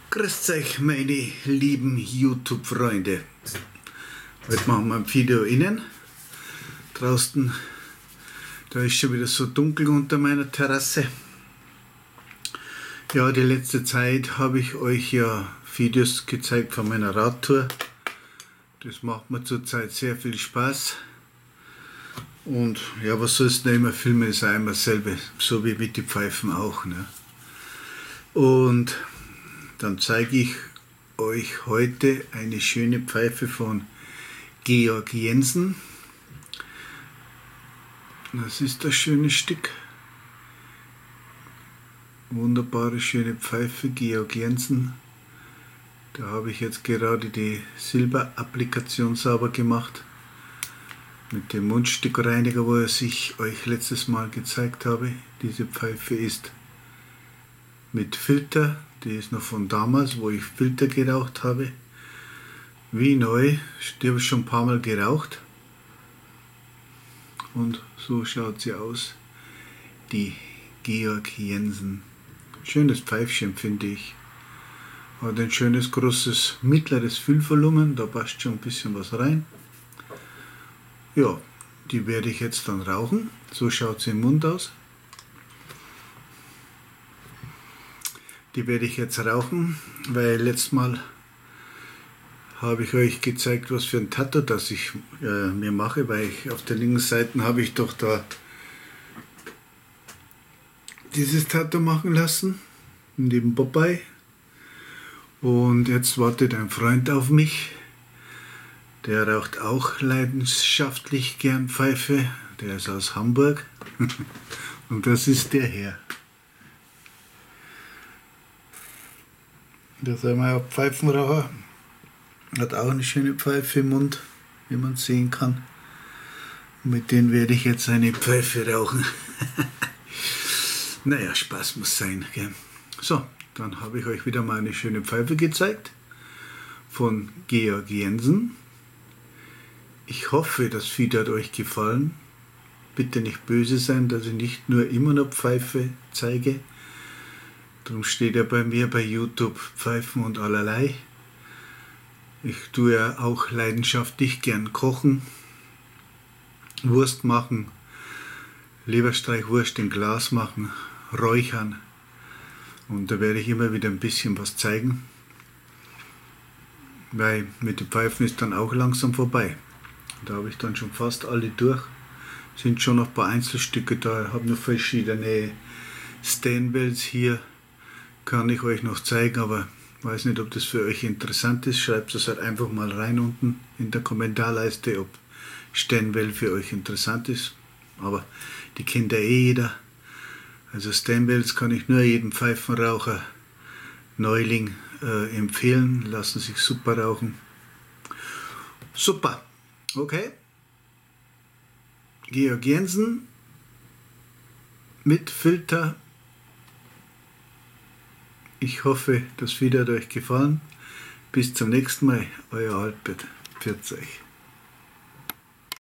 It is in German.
Grüßt euch, meine lieben YouTube-Freunde. Heute machen wir ein Video innen. Draußen, da ist schon wieder so dunkel unter meiner Terrasse. Ja, die letzte Zeit habe ich euch ja Videos gezeigt von meiner Radtour. Das macht mir zurzeit sehr viel Spaß. Und ja, was sollst du denn immer filmen, ist auch immer dasselbe, so wie mit den Pfeifen auch. Ne? Und dann zeige ich euch heute eine schöne Pfeife von Georg Jensen. Das ist das schöne Stück. Wunderbare, schöne Pfeife, Georg Jensen. Da habe ich jetzt gerade die Silberapplikation sauber gemacht. Mit dem Mundstückreiniger, wo ich euch letztes Mal gezeigt habe. Diese Pfeife ist mit Filter. Die ist noch von damals, wo ich Filter geraucht habe. Wie neu. Die habe ich schon ein paar Mal geraucht. Und so schaut sie aus. Die Georg Jensen. Schönes Pfeifchen, finde ich. Hat ein schönes, großes, mittleres Füllvolumen. Da passt schon ein bisschen was rein. Ja, die werde ich jetzt dann rauchen. So schaut sie im Mund aus. Die werde ich jetzt rauchen, weil letztes Mal habe ich euch gezeigt, was für ein Tattoo das ich mir mache, weil ich auf der linken Seite habe ich doch da dieses Tattoo machen lassen, neben Popeye. Und jetzt wartet ein Freund auf mich, der raucht auch leidenschaftlich gern Pfeife, der ist aus Hamburg und das ist der Herr. Das ist einmal ein Pfeifenraucher, hat auch eine schöne Pfeife im Mund, wie man sehen kann. Und mit denen werde ich jetzt eine Pfeife rauchen. Naja, Spaß muss sein. Gell? So, dann habe ich euch wieder mal eine schöne Pfeife gezeigt von Georg Jensen. Ich hoffe, das Video hat euch gefallen. Bitte nicht böse sein, dass ich nicht nur immer noch Pfeife zeige. Darum steht ja bei mir bei YouTube Pfeifen und allerlei. Ich tue ja auch leidenschaftlich gern kochen, Wurst machen, Leberstreichwurst in Glas machen, räuchern. Und da werde ich immer wieder ein bisschen was zeigen, weil mit den Pfeifen ist dann auch langsam vorbei. Da habe ich dann schon fast alle durch. Sind schon noch ein paar Einzelstücke da, ich habe noch verschiedene Stanwells hier. Kann ich euch noch zeigen, aber weiß nicht, ob das für euch interessant ist. Schreibt es halt einfach mal rein unten in der Kommentarleiste, ob Stanwell für euch interessant ist. Aber die kennt ja eh jeder. Also Stanwells kann ich nur jedem Pfeifenraucher Neuling empfehlen. Lassen sich super rauchen. Super. Okay. Georg Jensen mit Filter. Ich hoffe, das Video hat euch gefallen. Bis zum nächsten Mal, euer Albert. Pfiat euch.